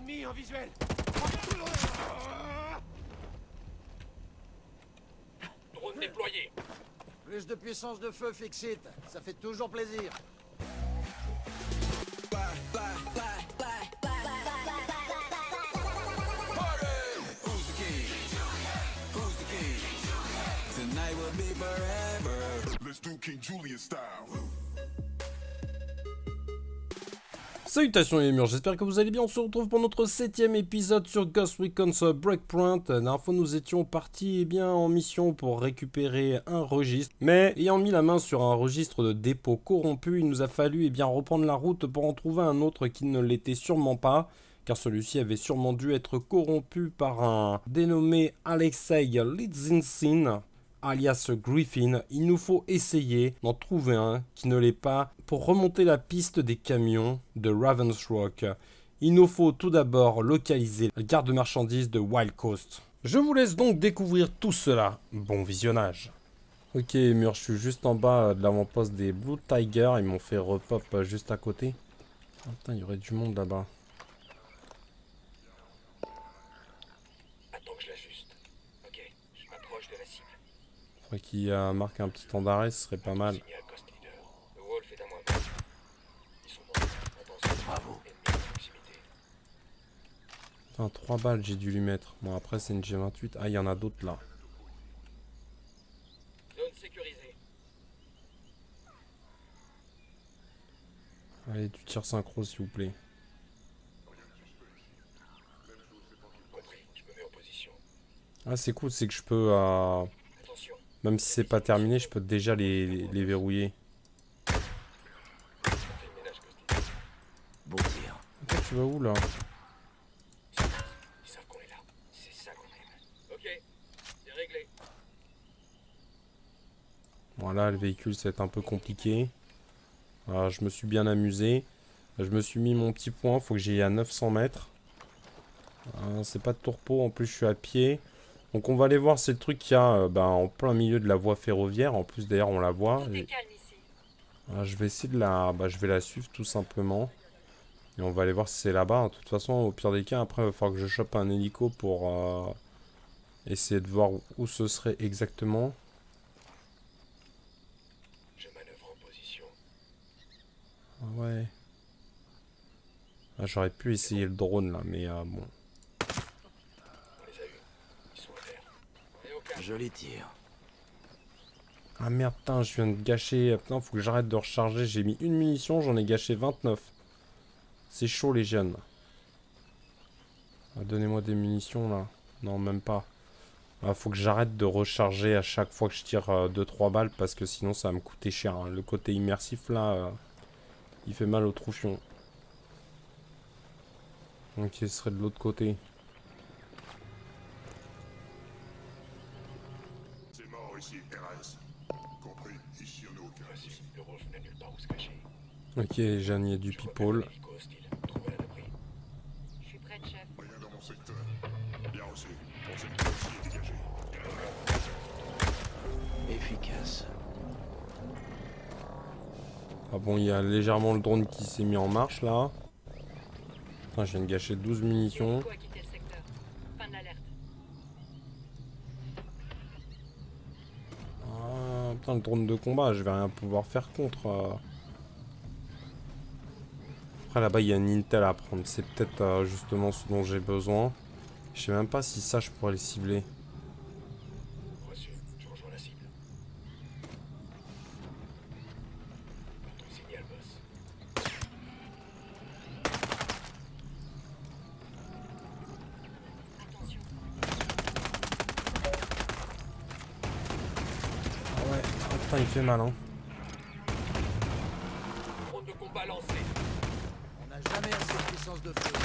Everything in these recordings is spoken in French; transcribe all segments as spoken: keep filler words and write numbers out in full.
Ennemi en visuel. Drone déployé. Plus de puissance de feu fixe-it, ça fait toujours plaisir. Salutations les murs, j'espère que vous allez bien. On se retrouve pour notre septième épisode sur Ghost Recon's Breakpoint. La dernière fois nous étions partis eh bien, en mission pour récupérer un registre, mais ayant mis la main sur un registre de dépôt corrompu, il nous a fallu eh bien, reprendre la route pour en trouver un autre qui ne l'était sûrement pas, car celui-ci avait sûrement dû être corrompu par un dénommé Alexei Litzinsin, alias Griffin. Il nous faut essayer d'en trouver un qui ne l'est pas pour remonter la piste des camions de Ravensrock. Il nous faut tout d'abord localiser la gare de marchandises de Wild Coast. Je vous laisse donc découvrir tout cela. Bon visionnage. Ok mur, je suis juste en bas de l'avant-poste des Blue Tiger. Ils m'ont fait repop juste à côté. Oh, putain, il y aurait du monde là-bas. Attends que je l'ajuste. Ok, je m'approche de la cible. Faudrait qu'il euh, marque un petit temps d'arrêt, ce serait pas mal. Signal Ghost Leader. Le Wolf est à moi. Ils sont bons. Attention. Bravo. Ennemi à proximité. Putain, trois balles j'ai dû lui mettre. Bon après c'est une G vingt-huit. Ah il y en a d'autres là. Zone sécurisée. Allez tu tires synchro s'il vous plaît. Compris, je me mets en position. Ah c'est cool, c'est que je peux... Euh... Attention. Même si c'est pas terminé, je peux déjà les, les verrouiller. On fait le ménage Ghost Leader. Bon tir. Attends, tu vas où là? Ils savent qu'on est là. C'est ça qu'on aime. Ok, c'est réglé. Voilà, le véhicule ça va être un peu compliqué. Voilà, je me suis bien amusé. Je me suis mis mon petit point, faut que j'aille à neuf cents mètres. Euh, c'est pas de tourpeau, en plus je suis à pied. Donc on va aller voir, c'est le truc qu'il y a euh, bah, en plein milieu de la voie ferroviaire. En plus d'ailleurs on la voit. Tout Et... est calme ici. Ah, je vais essayer de la... Bah, je vais la suivre tout simplement. Et on va aller voir si c'est là-bas. De toute façon, au pire des cas, après il va falloir que je chope un hélico pour euh, essayer de voir où ce serait exactement. Je manœuvre en position. Ah ouais. Ah, j'aurais pu essayer le drone là, mais euh, bon. On les a eus. Ils sont à terre. Et au calme. Joli tir. Ah merde, putain, je viens de gâcher. Putain, faut que j'arrête de recharger. J'ai mis une munition, j'en ai gâché vingt-neuf. C'est chaud, les jeunes. Ah, donnez-moi des munitions là. Non, même pas. Ah, faut que j'arrête de recharger à chaque fois que je tire euh, deux trois balles parce que sinon ça va me coûter cher. Hein. Le côté immersif là, euh, il fait mal au troufion. Ok, ce serait de l'autre côté. C'est mort ici, R S. Compris, ici on n'a aucun Voici, souci. le Wolf n'a nulle part où se cacher. Ok, les jeunes, il y a du Je repère people. un hélico hostile. Trouvez un abri. Je suis prête, chef. Rien dans mon secteur. Bien reçu. Mon secteur ici est dégagé. Efficace. Ah bon, il y a légèrement le drone qui s'est mis en marche là. Putain, je viens de gâcher douze munitions. L'hélico a quitté le secteur. Fin de l'alerte. Ah, putain, le drone de combat, je vais rien pouvoir faire contre. euh. Après là-bas, il y a une Intel à prendre. C'est peut-être euh, justement ce dont j'ai besoin. Je sais même pas si ça, je pourrais les cibler. Reçu, je rejoins la cible. Ton signal, boss. Attention. Ah ouais, ah, putain, il fait mal, hein. Drone de combat lancé. On n'a jamais assez de puissance de feu.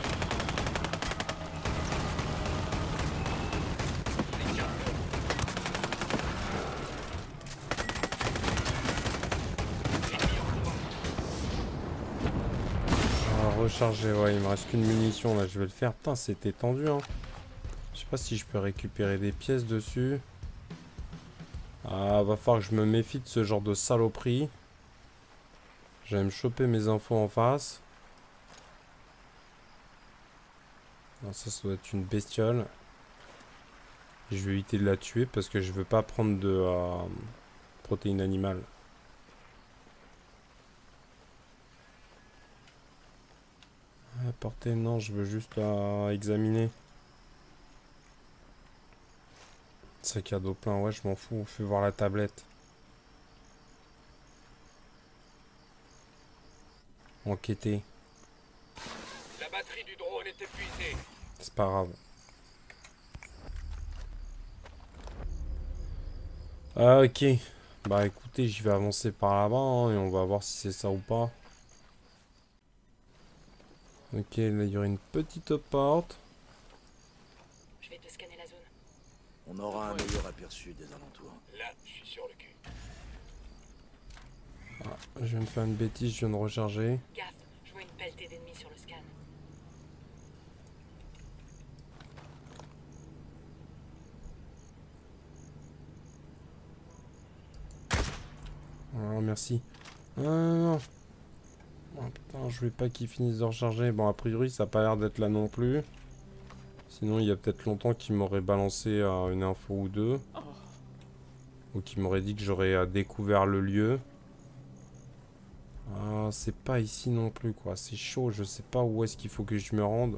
Ah, recharger, ouais, il me reste qu'une munition là, je vais le faire. Putain, c'était tendu, hein. Je sais pas si je peux récupérer des pièces dessus. Ah, va falloir que je me méfie de ce genre de saloperie. Je vais me choper mes infos en face. Alors ça, ça doit être une bestiole. Je vais éviter de la tuer parce que je veux pas prendre de euh, protéines animales. À portée, non, je veux juste la examiner. Sac à dos plein, ouais, je m'en fous. Fais voir la tablette. Enquêter. La batterie du drone est épuisée. C'est pas grave. Ah, ok. Bah écoutez, je vais avancer par là-bas hein, et on va voir si c'est ça ou pas. Ok, là il y aurait une petite porte. Je vais te scanner la zone. On aura un meilleur aperçu des alentours. Là, je suis sur le cul. Ah, je viens de faire une bêtise, je viens de recharger. Gaffe, je vois une pelletée d'ennemis sur le scan. Ah, merci. Ah, non, non. Oh, putain, je voulais pas qu'il finisse de recharger. Bon, a priori, ça a pas l'air d'être là non plus. Sinon, il y a peut-être longtemps qu'il m'aurait balancé euh, une info ou deux. Ou qu'il m'aurait dit que j'aurais euh, découvert le lieu. Ah, c'est pas ici non plus, quoi. C'est chaud, je sais pas où est-ce qu'il faut que je me rende.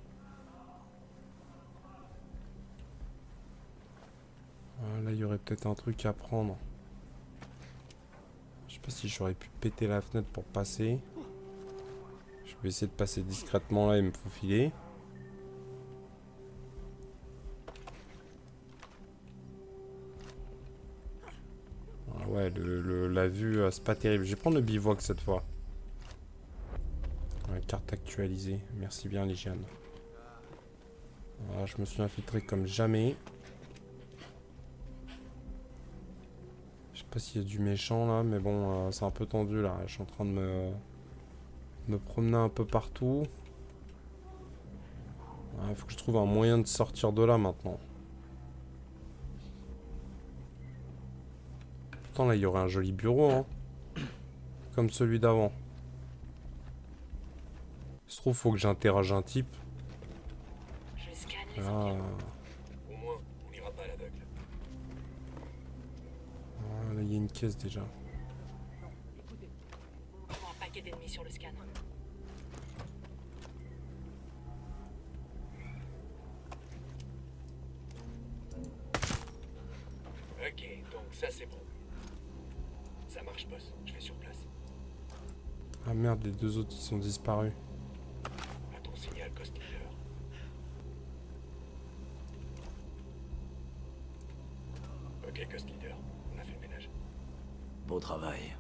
Ah, là, il y aurait peut-être un truc à prendre. Je sais pas si j'aurais pu péter la fenêtre pour passer. Je vais essayer de passer discrètement là et me faufiler. Ah ouais, le, le- la vue, euh, c'est pas terrible. Je vais prendre le bivouac cette fois. Ouais, carte actualisée. Merci bien, Légiane. Voilà, je me suis infiltré comme jamais. Je sais pas s'il y a du méchant là, mais bon, euh, c'est un peu tendu là. Je suis en train de me, me promener un peu partout. Il faut que je trouve un moyen de sortir de là maintenant. Pourtant là, il y aurait un joli bureau, hein. Comme celui d'avant. Il se trouve, faut que j'interroge un type. Je scanne les Ah, environs. Au moins, on n'ira pas à l'aveugle. ah, là, il y a une caisse déjà. Je vois un paquet d'ennemis sur le scan. Ok, donc ça c'est bon. Ça marche, boss. Je vais sur place. Ah merde, les deux autres, ils sont disparus. À ton signal, Ghost Leader. Ok, Ghost Leader. On a fait le ménage. Beau travail.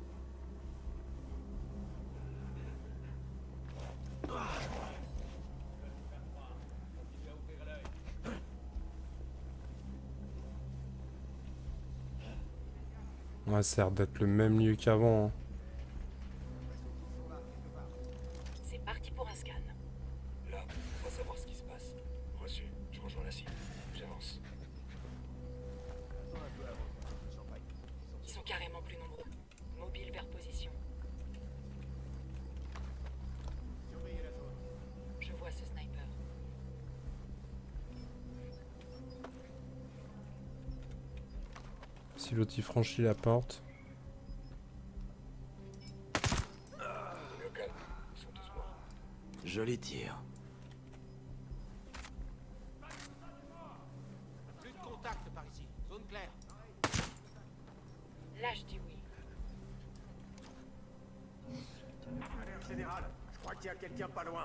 Ouais, ça a l'air d'être le même lieu qu'avant, hein. C'est parti pour un scan. Là, on va savoir ce qui se passe. Reçu. Je rejoins la cible. J'avance. Ils sont carrément plus nombreux. Mobile vers position. Je vois ce sniper. Si l'autre il franchit la porte. On est au calme. Ils sont tous morts. Joli tir. Plus de contact par ici. Zone claire. Là, je dis oui. Alerte générale. Je crois qu'il y a quelqu'un pas loin.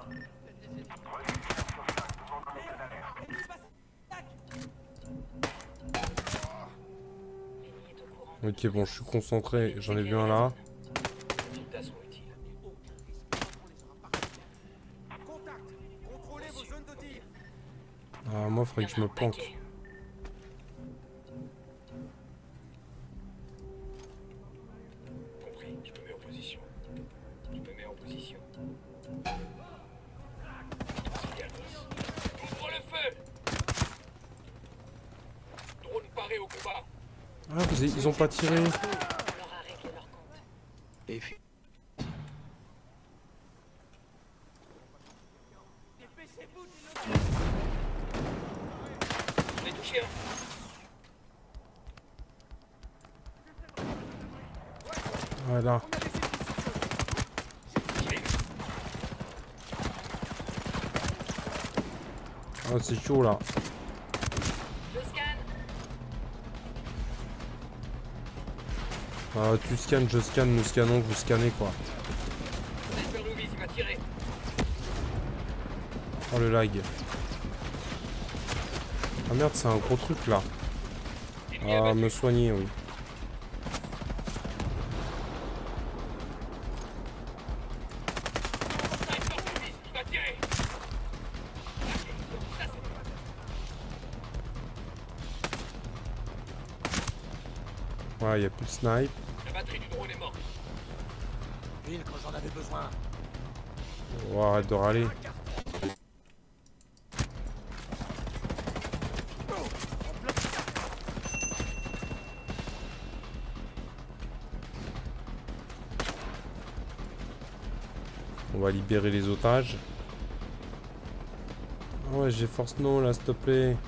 L'ennemi est au courant. Ok, bon, je suis concentré. J'en ai vu un là. Les résultats sont utiles. Contact. Contrôlez vos zones de tir. Ah, moi, faudrait que je me planque. Paquet. Compris. Je me mets en position. Je me mets en position. Signal, boss. Ouvre le feu! Drone paré au combat. Ah, vous avez- ils ont pas tiré. On leur a réglé leur compte. Et puis, Dépêchez-vous, dis-le. tiens. Voilà. Oh, c'est chaud là. Je scanne. Ah, tu scannes, je scanne, nous scannons, vous scannez quoi. Sniper Louis, il va tirer. Oh le lag. Ah merde, c'est un gros truc là. Ennemi Ah, abattu. me soigner, oui. Sniper Louis, il va tirer. Ça, c'est Ouais, y a plus de snipe. la batterie du drone est morte. Pile quand j'en avais besoin. Oh, arrête de râler. On va libérer les otages. Ah ouais, j'ai force no là, s'il te plaît.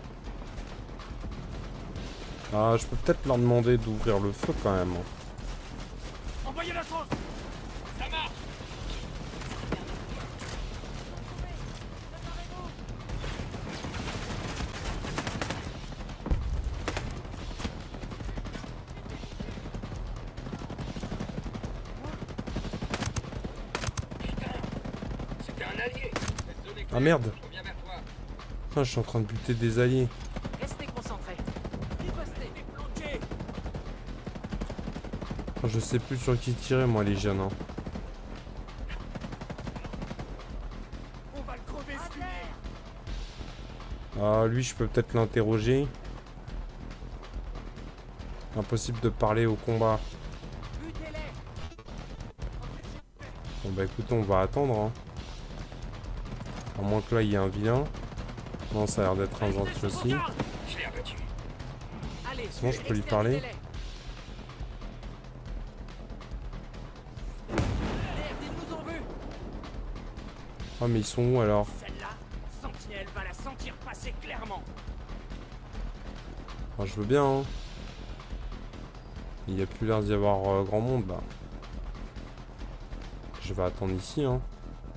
Ah, je peux peut-être leur demander d'ouvrir le feu quand même. Envoyez la sauce. Ça marche. Putain, c'était un allié. Cette zone est Ah claire. merde. Je reviens vers toi. Ah, je suis en train de buter des alliés. Restez concentrés. Planqué. Ah, je sais plus sur qui tirer moi les jeunes. Hein. On va le crever ce fumier. Ah, lui, je peux peut-être l'interroger. Impossible de parler au combat. Bon bah écoute, on va attendre. Hein. À moins que là, il y ait un vilain. Non, ça a l'air d'être un gentil aussi. Je l'ai abattu. Allez, Sinon, je peux lui parler. Merde, ils nous ont vus. Ah, mais ils sont où alors? Celle-là, Sentinelle va la sentir passer clairement. Ah, je veux bien. Hein. Il n'y a plus l'air d'y avoir euh, grand monde là. Je vais attendre ici. Hein.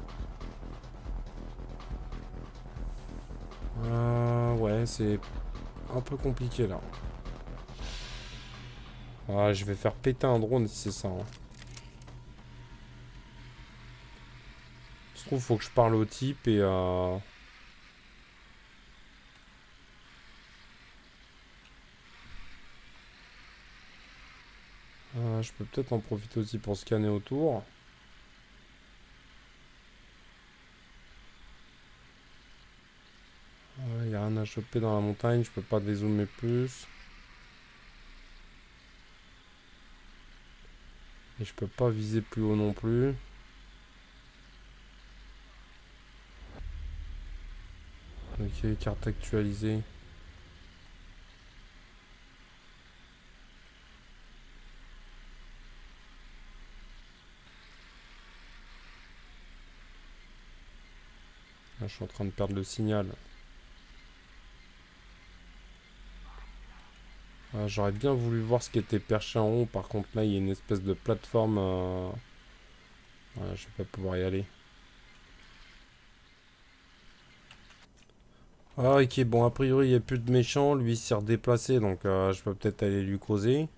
Euh, ouais, c'est un peu compliqué là. Ah, je vais faire péter un drone si c'est ça. Hein. Je trouve faut que je parle au type et euh... euh, je peux peut-être en profiter aussi pour scanner autour. Il n'y a rien à choper dans la montagne, je peux pas dézoomer plus. Et je peux pas viser plus haut non plus. Ok, carte actualisée. Là, je suis en train de perdre le signal. Euh, J'aurais bien voulu voir ce qui était perché en haut. Par contre, là, il y a une espèce de plateforme. Euh... Ouais, je vais pas pouvoir y aller. Ah, ok, bon, a priori, il n'y a plus de méchants. Lui, il s'est redéplacé, donc euh, je peux peut-être aller lui causer.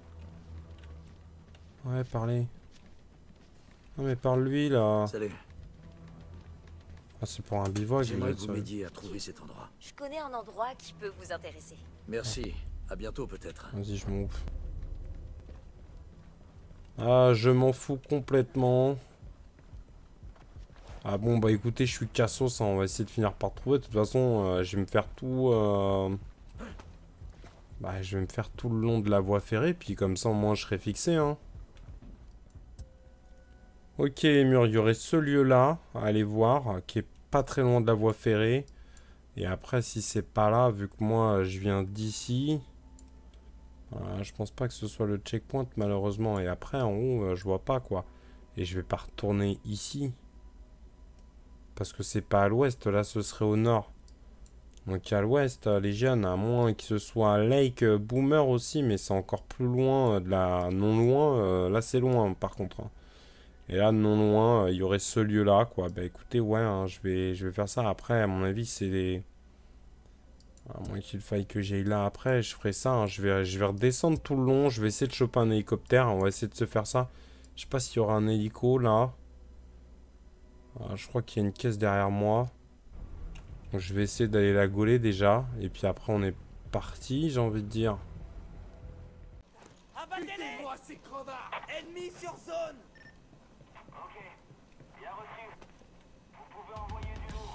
Ouais, parlez. Ah, mais parle-lui, là. Salut. Ah, c'est pour un bivouac. J'aimerais il que doit vous être- m'aidiez à trouver cet endroit. Je connais un endroit qui peut vous intéresser. Merci. À bientôt peut-être. Vas-y, je m'en fous. Ah, je m'en fous complètement. Ah bon, bah écoutez, je suis cassos, hein, on va essayer de finir par trouver. De toute façon, euh, je vais me faire tout... euh, Bah, je vais me faire tout le long de la voie ferrée, puis comme ça, au moins, je serai fixé, hein. Ok, les murs, il y aurait ce lieu-là, à aller voir, qui est pas très loin de la voie ferrée. Et après, si c'est pas là, vu que moi, je viens d'ici... Voilà, je pense pas que ce soit le checkpoint, malheureusement. Et après, en haut, euh, je vois pas, quoi. Et je vais pas retourner ici. Parce que c'est pas à l'ouest, là, ce serait au nord. Donc à l'ouest, Legion, à moins que ce soit Lake Boomer aussi, mais c'est encore plus loin de la non loin. Euh, là c'est loin par contre. Hein. Et là non loin, il y aurait ce lieu-là quoi. Bah écoutez, ouais, hein, je vais je vais faire ça. Après, à mon avis, c'est des... À moins qu'il faille que j'aille là après, je ferai ça. Hein. Je vais je vais redescendre tout le long. Je vais essayer de choper un hélicoptère. On va essayer de se faire ça. Je sais pas s'il y aura un hélico là. Ah, je crois qu'il y a une caisse derrière moi. Donc je vais essayer d'aller la gauler déjà. Et puis après on est parti, j'ai envie de dire. Abattez-les! Ces crevards! Ennemis sur zone! Ok, bien reçu. Vous pouvez envoyer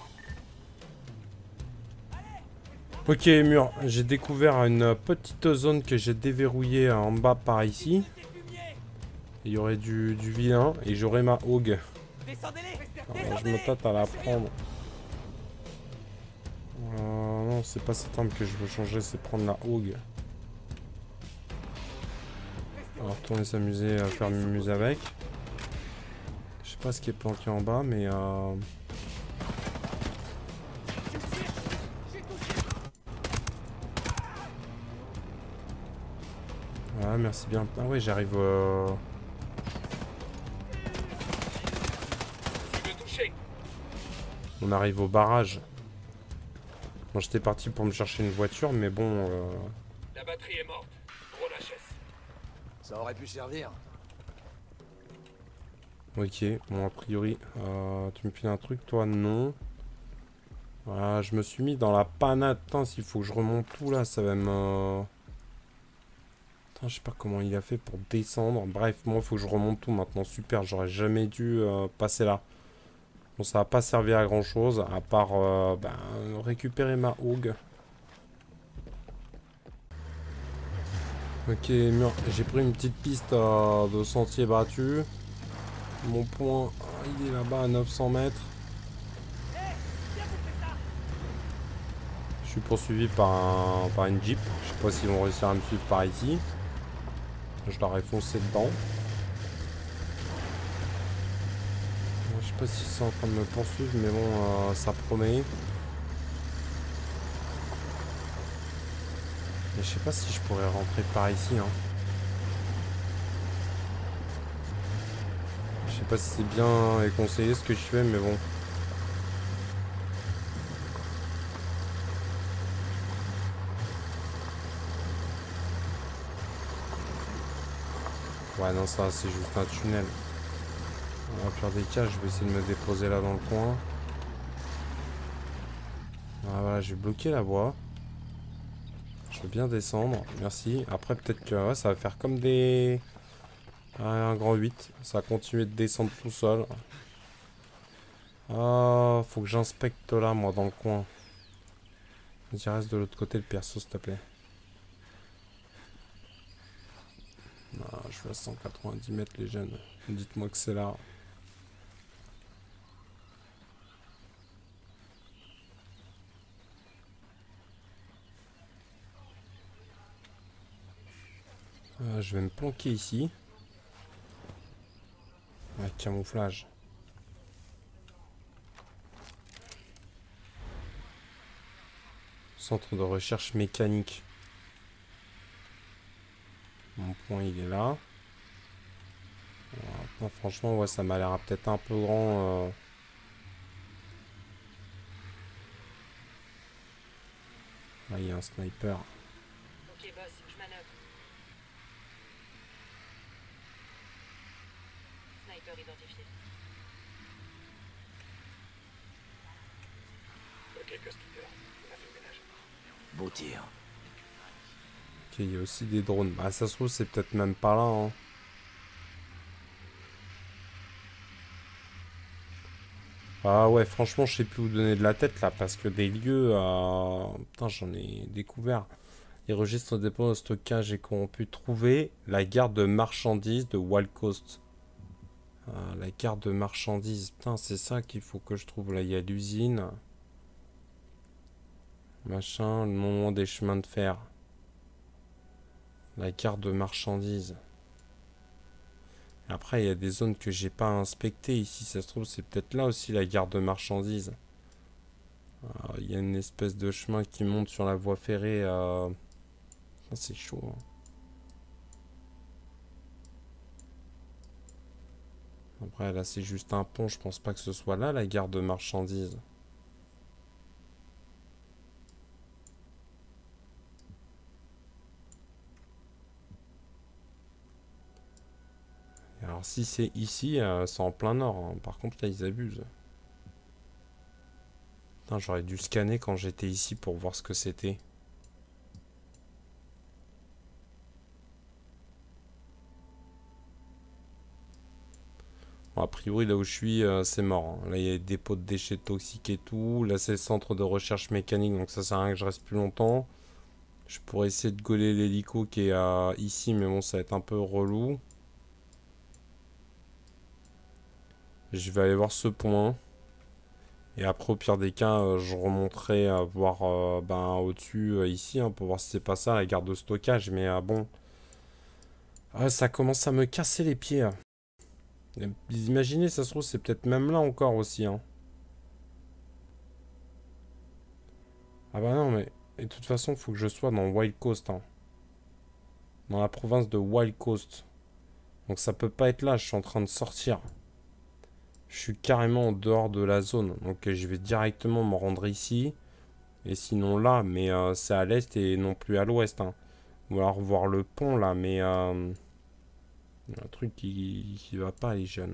du lourd. Ok mur, j'ai découvert une petite zone que j'ai déverrouillée en bas par ici. Il y aurait du, du vilain et j'aurai ma Hogue. Alors, je me tâte à la prendre. Euh, non, c'est pas cette arme que je veux changer, c'est prendre la Hogue. Alors, retourner s'amuser à faire mumuse avec. Je sais pas ce qui est planqué en bas, mais euh... voilà, merci bien. Ah ouais, j'arrive. Euh... On arrive au barrage. Bon, j'étais parti pour me chercher une voiture, mais bon... Euh... La batterie est morte. Gros H S. Ça aurait pu servir. Ok, bon, a priori... Euh, tu me files un truc, toi, non. Voilà, je me suis mis dans la panade. Putain, s'il faut que je remonte tout, là, ça va me... Putain, je sais pas comment il a fait pour descendre. Bref, moi, il faut que je remonte tout maintenant. Super, j'aurais jamais dû euh, passer là. Bon, ça va pas servir à grand chose, à part euh, ben, récupérer ma Hogue. Ok, mur. J'ai pris une petite piste euh, de sentier battu. Mon point, il est là-bas à neuf cents mètres. Je suis poursuivi par, un, par une Jeep. Je sais pas s'ils vont réussir à me suivre par ici. Je leur ai foncé dedans. Je sais pas si c'est en train de me poursuivre, mais bon, euh, ça promet. Et je sais pas si je pourrais rentrer par ici. Hein. Je sais pas si c'est bien et conseillé ce que je fais, mais bon. Ouais, non, ça, c'est juste un tunnel. Dans la pire des cas, je vais essayer de me déposer là dans le coin. Ah, voilà, j'ai bloqué la voie. Je veux bien descendre, merci. Après, peut-être que ouais, ça va faire comme des... Ah, un grand huit. Ça va continuer de descendre tout seul. Ah, faut que j'inspecte là, moi, dans le coin. Vas-y, reste de l'autre côté, le perso, s'il te plaît. Ah, je suis à cent quatre-vingt-dix mètres, les jeunes. Dites-moi que c'est là. Euh, je vais me planquer ici. Ouais, camouflage. Centre de recherche mécanique. Mon point il est là. Non, franchement ouais ça m'a l'air peut-être un peu grand. Euh... Là il y a un sniper. Ok boss, je manœuvre. Sniper identifié. Ok, Ghost Peter. On a fait le ménage. Beau tir. Ok, il y a aussi des drones. Bah ça se trouve c'est peut-être même pas là. Hein. Ah ouais, franchement, je sais plus où donner de la tête là, parce que des lieux, euh... putain, j'en ai découvert. Les registres de dépôt de stockage et qu'on pu trouver la gare de marchandises de Wild Coast. Ah, la gare de marchandises, putain, c'est ça qu'il faut que je trouve. Là, il y a l'usine. Machin, le nom des chemins de fer. La gare de marchandises. Après, il y a des zones que j'ai pas inspectées ici. Ça se trouve, c'est peut-être là aussi la gare de marchandises. Il y a une espèce de chemin qui monte sur la voie ferrée. Euh... Ah, c'est chaud. Hein. Après, là, c'est juste un pont. Je pense pas que ce soit là, la gare de marchandises. Alors, si c'est ici, euh, c'est en plein nord. Hein. Par contre, là, ils abusent. J'aurais dû scanner quand j'étais ici pour voir ce que c'était. Bon, a priori, là où je suis, euh, c'est mort. Hein. Là, il y a des dépôts de déchets toxiques et tout. Là, c'est le centre de recherche mécanique, donc ça sert à rien que je reste plus longtemps. Je pourrais essayer de gauler l'hélico qui est euh, ici, mais bon, ça va être un peu relou. Je vais aller voir ce point. Et après, au pire des cas, euh, je remonterai à voir euh, ben, au-dessus, euh, ici, hein, pour voir si c'est pas ça, la gare de stockage. Mais euh, bon, ah, ça commence à me casser les pieds. Hein. Vous imaginez, ça se trouve, c'est peut-être même là encore aussi. Hein. Ah bah non, mais et de toute façon, il faut que je sois dans Wild Coast. Hein. Dans la province de Wild Coast. Donc ça peut pas être là, je suis en train de sortir. Je suis carrément en dehors de la zone. Donc euh, je vais directement me rendre ici. Et sinon là, mais euh, c'est à l'est et non plus à l'ouest. Hein. Ou alors voir le pont là, mais... Euh, un truc qui, qui va pas, les jeunes.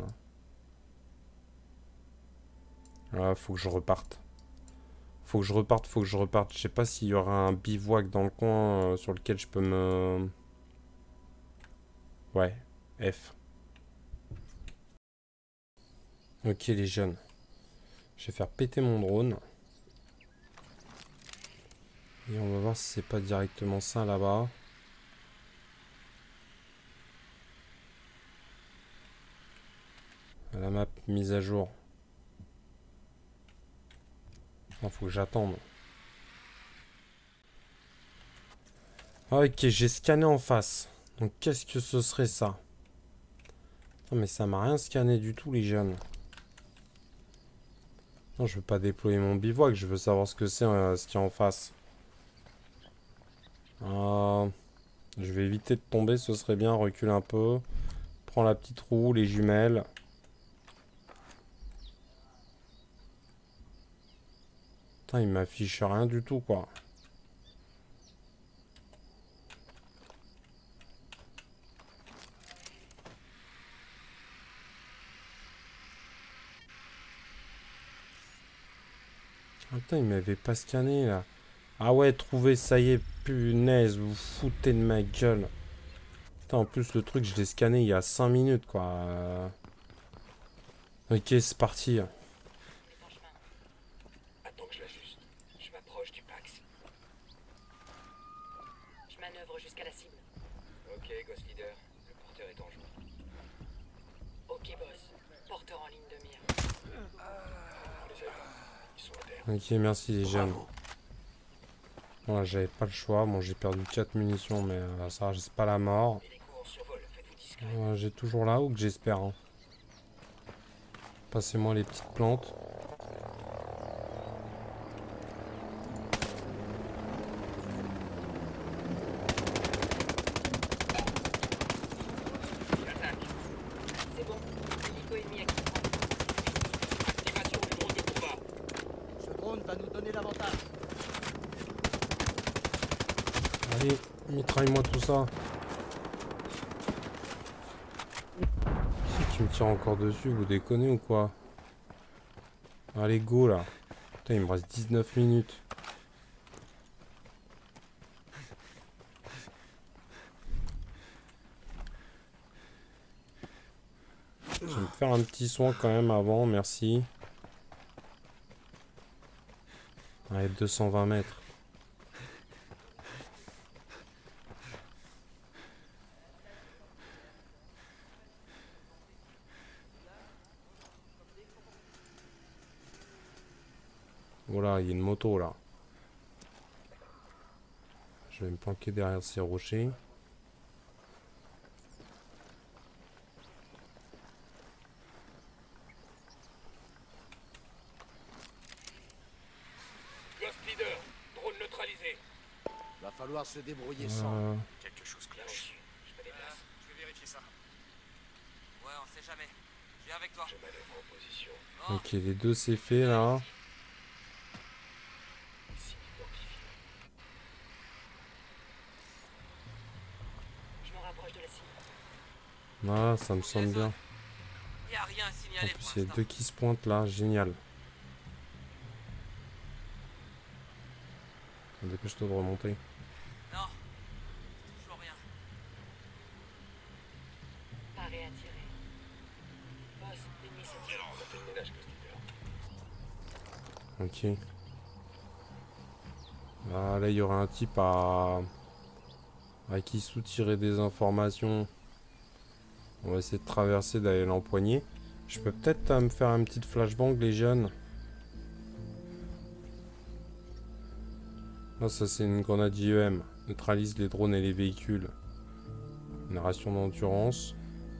Ah, faut que je reparte. Faut que je reparte, faut que je reparte. Je sais pas s'il y aura un bivouac dans le coin euh, sur lequel je peux me... Ouais, F. Ok les jeunes. Je vais faire péter mon drone. Et on va voir si c'est pas directement ça là-bas. La map mise à jour. Il faut que j'attende. Ok, j'ai scanné en face. Donc qu'est-ce que ce serait ça? Non mais ça m'a rien scanné du tout les jeunes. Non, je veux pas déployer mon bivouac, je veux savoir ce que c'est, euh, ce qu'il y a en face. Euh, je vais éviter de tomber, ce serait bien, recule un peu. Prends la petite roue, les jumelles. Putain, il m'affiche rien du tout, quoi. Ah, putain, il m'avait pas scanné, là. Ah ouais, trouvé, ça y est, punaise, vous foutez de ma gueule. Putain, en plus, le truc, je l'ai scanné il y a cinq minutes, quoi. Euh... Ok, c'est parti. Attends que je l'ajuste. Je m'approche du Pax. Je manœuvre jusqu'à la cible. Ok, Ghost Leader. Le porteur est en joue. Ok, boss. Porteur en ligne de mire. On les a vus. Ils sont à terre. Ok, merci les jeunes. Voilà, j'avais pas le choix. Bon, j'ai perdu quatre munitions, mais euh, ça, c'est pas la mort. Hélico en survol. Faites-vous discret. Euh, j'ai toujours la hook, j'espère. Hein. Passez-moi les petites plantes. C'est bon. L'hélico est mis à qui prend. Activation du drone de combat. Ce drone va nous donner l'avantage. Allez, mitraille-moi tout ça. Qui me tire encore dessus, vous déconnez ou quoi? Allez, go là. Putain, il me reste dix-neuf minutes. Je vais me faire un petit soin quand même avant, merci. Allez, deux cent vingt mètres. Voilà, il y a une moto là. Je vais me planquer derrière ces rochers. falloir se débrouiller Euh, sans. Quelque chose Bien cloche. reçu. Je me déplace. Je vais vérifier ça. Ouais, on sait jamais. Je viens avec toi. Je manœuvre en position. Ok, les deux c'est fait là. Cible identifiée. Je me rapproche de la cible. Ah, ça me semble bien. Y a rien à En signaler pour plus, il y a l'instant. deux qui se pointent là, génial. Dépêche-toi de remonter. Non. Toujours rien. Paré à tirer. Boss, l'ennemi s'est tiré. On a fait le ménage, Ghost Eater. Ok. Ah, là, il y aura un type à... à qui soutirer des informations. On va essayer de traverser, d'aller l'empoigner. Je peux peut-être euh, me faire une petite flashbang, les jeunes. Là, ça, c'est une grenade J E M. Neutralise les drones et les véhicules. Une ration d'endurance.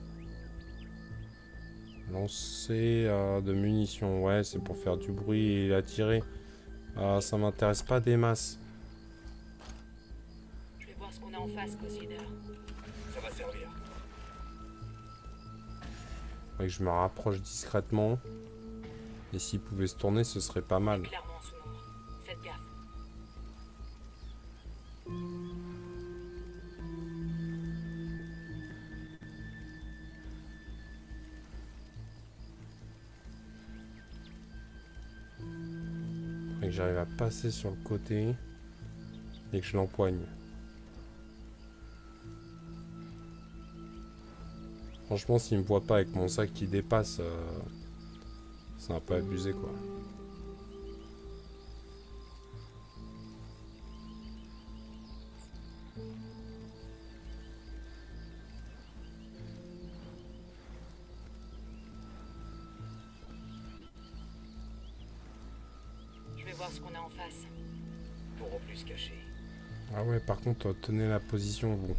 Lancer euh, de munitions. Ouais, c'est pour faire du bruit et la tirer. Ah, ça m'intéresse pas des masses. Je vais voir ce qu'on a en face, Ghost Leader. Ça va servir. Faudrait que je me rapproche discrètement. Et s'il pouvait se tourner, ce serait pas mal. Clairement en sous-nombre. Faites gaffe. Faudrait que j'arrive à passer sur le côté. Et que je l'empoigne. Franchement, s'il me voit pas avec mon sac qui dépasse, euh, c'est un peu abusé quoi. Je vais voir ce qu'on a en face. Pourront plus se cacher. Ah ouais, par contre, tenez la position vous.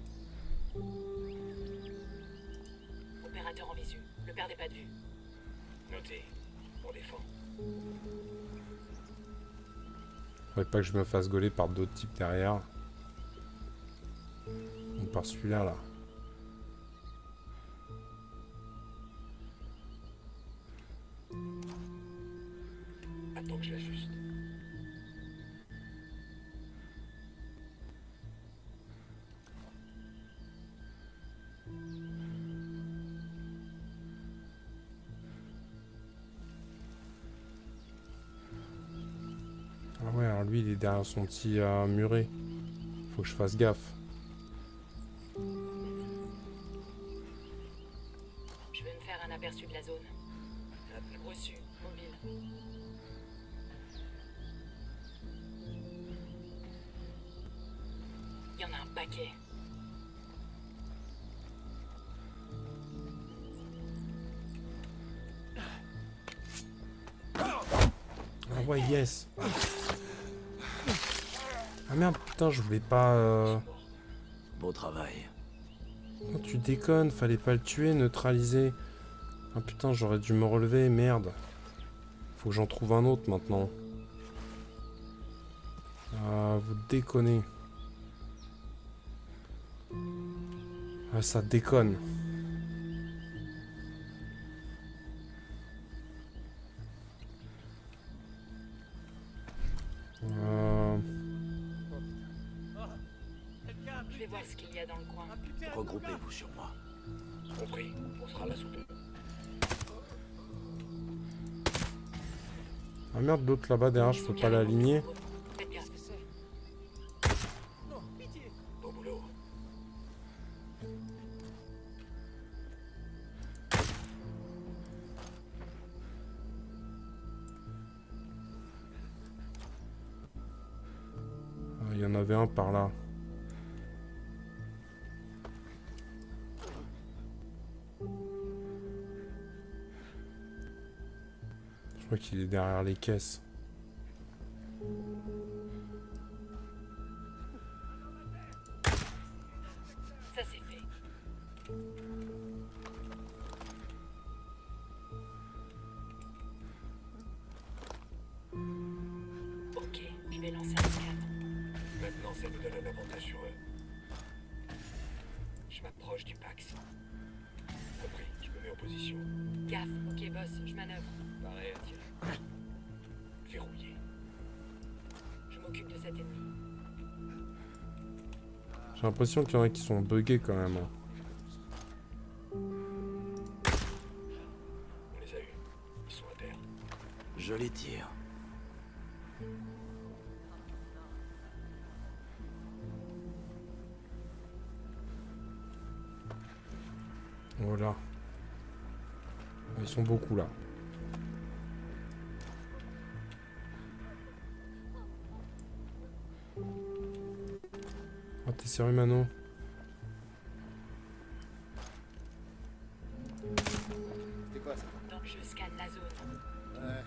Opérateur en visu. Le perdez pas de vue. Notez. On défend. Faudrait pas que je me fasse gauler par d'autres types derrière. Ou par celui-là là. Attends que je l'ajuste. Ah ouais, alors lui il est derrière son petit euh, muret. Faut que je fasse gaffe. Je vais me faire un aperçu de la zone. Reçu. Mobile. Il y en a un paquet. Ah ouais, yes. Ah merde, putain, je voulais pas... Euh... Bon travail. Oh, tu déconnes, fallait pas le tuer, neutraliser. Ah putain, j'aurais dû me relever, merde. Faut que j'en trouve un autre maintenant. Ah, vous déconnez. Ah, ça déconne. Euh... Je vais voir ce qu'il y a dans le coin. Regroupez-vous sur moi. Compris. On sera là sous peu. Ah merde, l'autre là-bas derrière, je peux pas l'aligner. Faites gaffe. Beau boulot. Ah, il y en avait un par là. Je crois qu'il est derrière les caisses. Ça c'est fait. Ok, je vais lancer un scan. Maintenant, ça nous donne un proche du Pax. Compris, je me mets en position. Gaffe, ok boss, je manœuvre. Pareil, tiens. Verrouillé. Je m'occupe de cet ennemi. J'ai l'impression qu'il y en a qui sont buggés quand même. Hein. On les a eus. Ils sont à terre. Je les tire. Voilà. Ils sont beaucoup là. Oh, t'es sérieux, Mano? C'est quoi ça? Donc je scanne la zone. Ouais.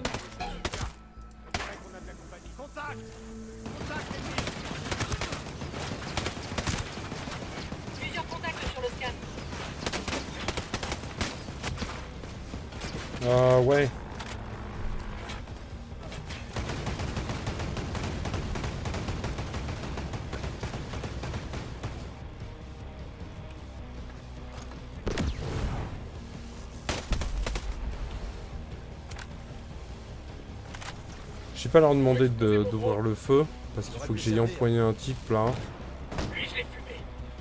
On a de la compagnie. Contact! Contact ennemi! Plusieurs contacts sur le scan. Ah ouais. Je vais pas leur demander de- d'ouvrir le feu parce qu'il faut que j'aille empoigné un type là. Lui, je l'ai fumé.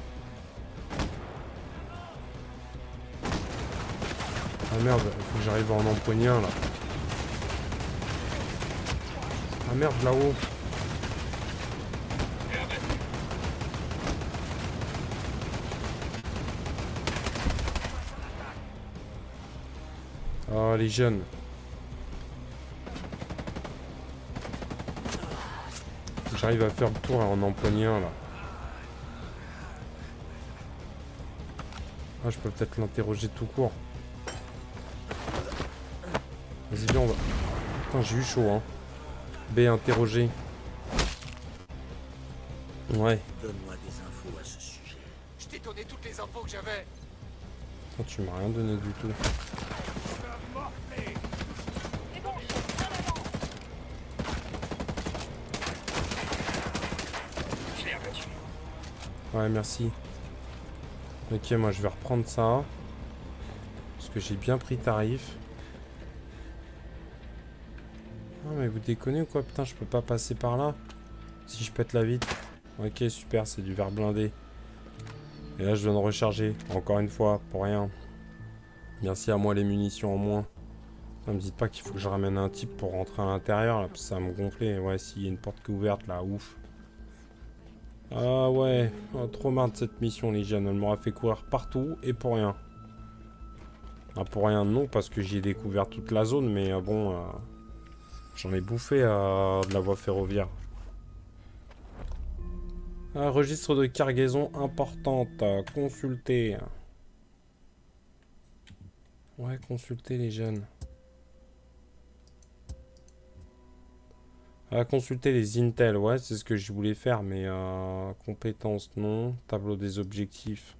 Ah merde, il faut que j'arrive à en empoigner un là. Ah merde, là-haut. Ah, les jeunes. J'arrive à faire le tour et en empoigner un là. Ah, je peux peut-être l'interroger tout court. Vas-y, viens, on va... Putain, j'ai eu chaud, hein. B, interroger. Ouais. Donne-moi des infos à ce sujet. Je t'ai donné toutes les infos que j'avais. Oh, tu m'as rien donné du tout. C'est bon, je suis bien avant. Je l'ai abattu. Ouais, merci. Ok, moi je vais reprendre ça. Parce que j'ai bien pris tarif. Ah, mais vous déconnez ou quoi? Putain, je peux pas passer par là. Si je pète la vitre. Ok, super, c'est du verre blindé. Et là, je viens de recharger. Encore une fois, pour rien. Merci à moi les munitions en moins. Ne me dites pas qu'il faut que je ramène un type pour rentrer à l'intérieur, là, parce que ça va me gonfler. Ouais, s'il y a une porte qui est ouverte, là, ouf. Ah ouais, oh, trop marre de cette mission, les jeunes. Elle m'aura fait courir partout et pour rien. Ah, pour rien, non, parce que j'ai découvert toute la zone, mais euh, bon, euh, j'en ai bouffé euh, de la voie ferroviaire. Un registre de cargaison importante. euh, Consulter. Ouais, consulter les jeunes. À consulter les Intel, ouais, c'est ce que je voulais faire, mais euh, compétences, non. Tableau des objectifs.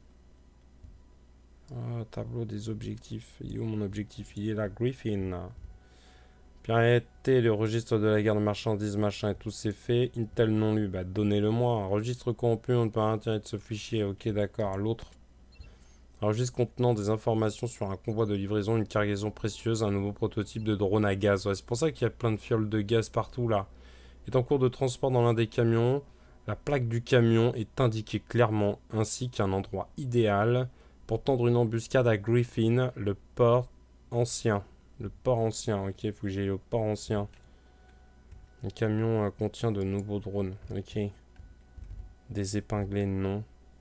Ah, tableau des objectifs. Il est où mon objectif? Il est là, Griffin. Pirater le registre de la guerre de marchandises, machin et tout, c'est fait. Intel non lu, bah donnez-le-moi. Un registre corrompu, on ne peut rien tirer de ce fichier. Ok, d'accord. L'autre. Un registre contenant des informations sur un convoi de livraison, une cargaison précieuse, un nouveau prototype de drone à gaz. Ouais, c'est pour ça qu'il y a plein de fioles de gaz partout là. Est en cours de transport dans l'un des camions. La plaque du camion est indiquée clairement, ainsi qu'un endroit idéal pour tendre une embuscade à Griffin, le port ancien. Le port ancien, ok, il faut que j'aille au port ancien. Le camion euh, contient de nouveaux drones, ok. Des épinglés, non.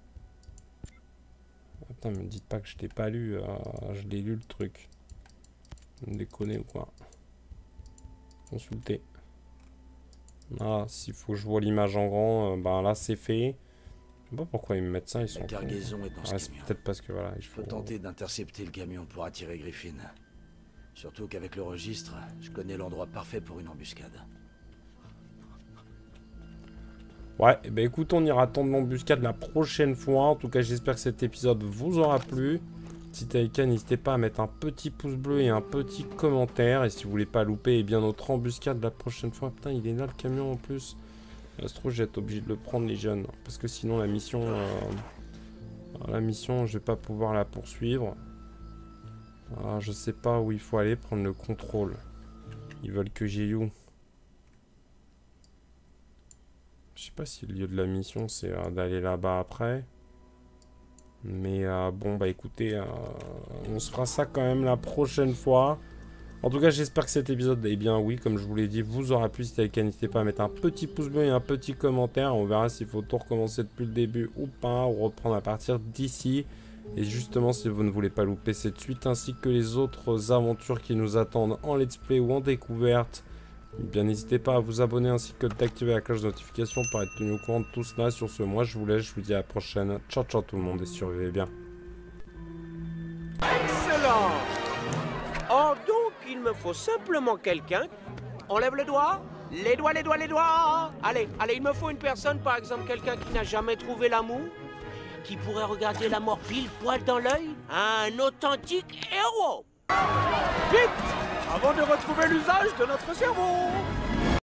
Attends, me dites pas que je l'ai pas lu, euh, je l'ai lu le truc. Vous me déconnez ou quoi? Consulter. Ah, s'il faut que je vois l'image en grand, euh, ben là c'est fait. Je sais pas pourquoi ils me mettent ça, ils sont... La cargaison est dans Ouais, ce c'est camion. peut-être parce que voilà, il Je faut... peux tenter d'intercepter le camion pour attirer Griffin. Surtout qu'avec le registre, je connais l'endroit parfait pour une embuscade. Ouais, et ben écoute, on ira tendre l'embuscade la prochaine fois. En tout cas, j'espère que cet épisode vous aura plu. Si t'as le cas, n'hésitez pas à mettre un petit pouce bleu et un petit commentaire. Et si vous voulez pas louper, eh bien notre embuscade la prochaine fois. Putain, il est là le camion en plus. Ça se trouve, je vais être obligé de le prendre, les jeunes. Parce que sinon, la mission... Euh, La mission, je vais pas pouvoir la poursuivre. Alors, je sais pas où il faut aller prendre le contrôle. Ils veulent que j'y où. Je sais pas si le lieu de la mission, c'est euh, d'aller là-bas après. Mais euh, bon, bah écoutez, euh, on se fera ça quand même la prochaine fois. En tout cas, j'espère que cet épisode, eh bien oui, comme je vous l'ai dit, vous aura plu. Si c'était le cas, n'hésitez pas à mettre un petit pouce bleu et un petit commentaire. On verra s'il faut tout recommencer depuis le début ou pas, ou reprendre à partir d'ici. Et justement, si vous ne voulez pas louper cette suite, ainsi que les autres aventures qui nous attendent en let's play ou en découverte, eh bien n'hésitez pas à vous abonner ainsi que d'activer la cloche de notification pour être tenu au courant de tout cela. Sur ce, moi je vous laisse, je vous dis à la prochaine. Ciao ciao tout le monde et survivez bien. Excellent! Oh donc, il me faut simplement quelqu'un. On lève le doigt. Les doigts, les doigts, les doigts. Allez, allez, il me faut une personne, par exemple quelqu'un qui n'a jamais trouvé l'amour, qui pourrait regarder la mort pile poil dans l'œil. Un authentique héros. Vite! Avant de retrouver l'usage de notre cerveau.